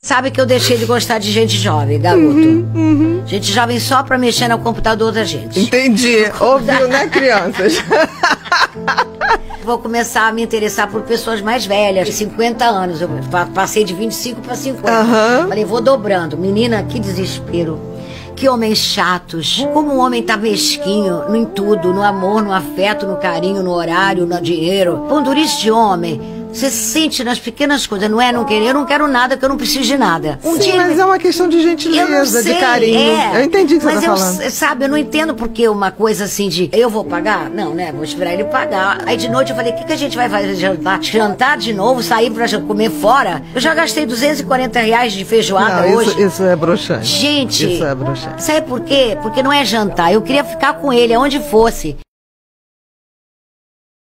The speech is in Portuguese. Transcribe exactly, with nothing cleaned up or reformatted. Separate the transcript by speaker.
Speaker 1: Sabe que eu deixei de gostar de gente jovem, garoto.
Speaker 2: Uhum, uhum.
Speaker 1: Gente jovem só pra mexer no computador da gente.
Speaker 2: Entendi. Ouviu, né, crianças?
Speaker 1: Vou começar a me interessar por pessoas mais velhas, de cinquenta anos. Eu passei de vinte e cinco para cinquenta.
Speaker 2: Uhum.
Speaker 1: Falei, vou dobrando. Menina, que desespero. Que homens chatos. Como o homem tá mesquinho em tudo, no amor, no afeto, no carinho, no horário, no dinheiro. Pondurice de homem. Você se sente nas pequenas coisas, não é? Não querer, eu não quero nada, que eu não preciso de nada.
Speaker 2: Um Sim, dia mas ele... é uma questão de gentileza, sei, de carinho. É, eu entendi o que você tá falando.
Speaker 1: Mas eu, sabe, eu não entendo porque uma coisa assim de, eu vou pagar? Não, né? Vou esperar ele pagar. Aí de noite eu falei, o que, que a gente vai fazer? Jantar? Jantar de novo, sair pra comer fora? Eu já gastei duzentos e quarenta reais de feijoada
Speaker 2: não,
Speaker 1: hoje.
Speaker 2: Isso, isso é broxante.
Speaker 1: Gente,
Speaker 2: isso é broxante.
Speaker 1: Sabe por quê? Porque não é jantar. Eu queria ficar com ele, aonde fosse.